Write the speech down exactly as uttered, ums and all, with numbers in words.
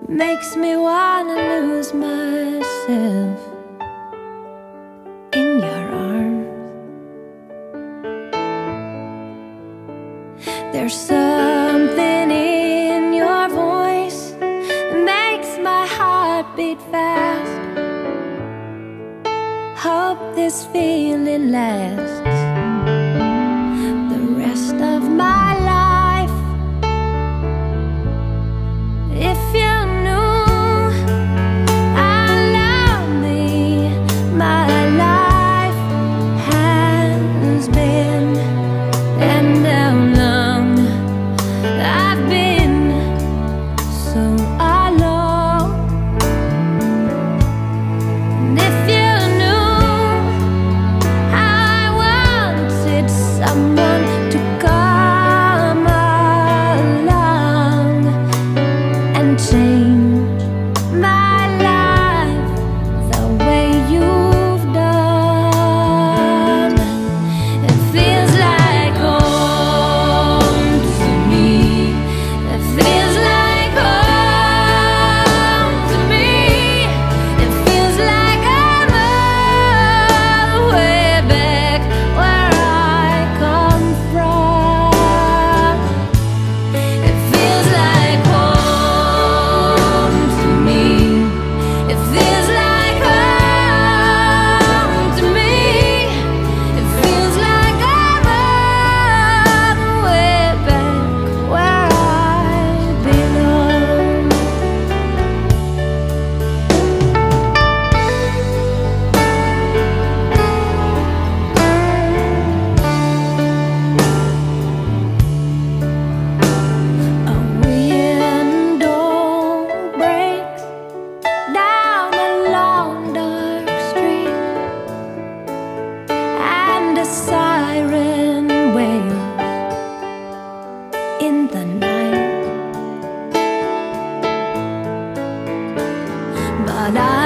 makes me wanna lose myself in your arms. There's something in your voice that makes my heart beat fast. Hope this feeling lasts the rest of my life. If you knew how lonely my life has been, and how long I've been so alone. And if you knew how I wanted someone to come along and change my life the way you've done. It feels like home to me. It feels like home to me. It feels like I'm all the way back where I come from. It feels like home to me. It feels like home to me. It feels like I'm all the way back where I belong. A window breaks down a long dark street, and a siren wails in the night. But I